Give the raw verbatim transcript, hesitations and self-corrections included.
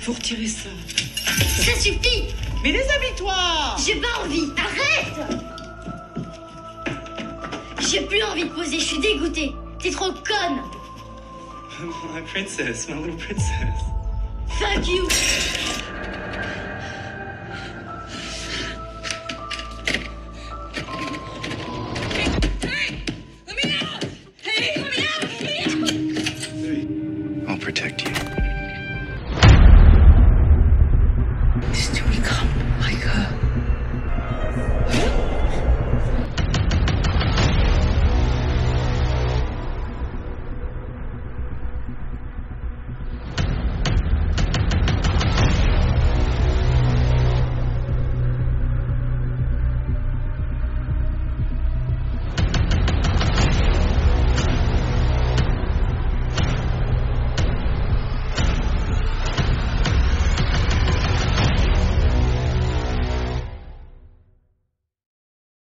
Faut retirer ça. Ça suffit! Mais déshabille-toi! J'ai pas envie! Arrête! J'ai plus envie de poser, je suis dégoûtée. T'es trop conne! My princess, my little princess. Fuck you! I'll protect you.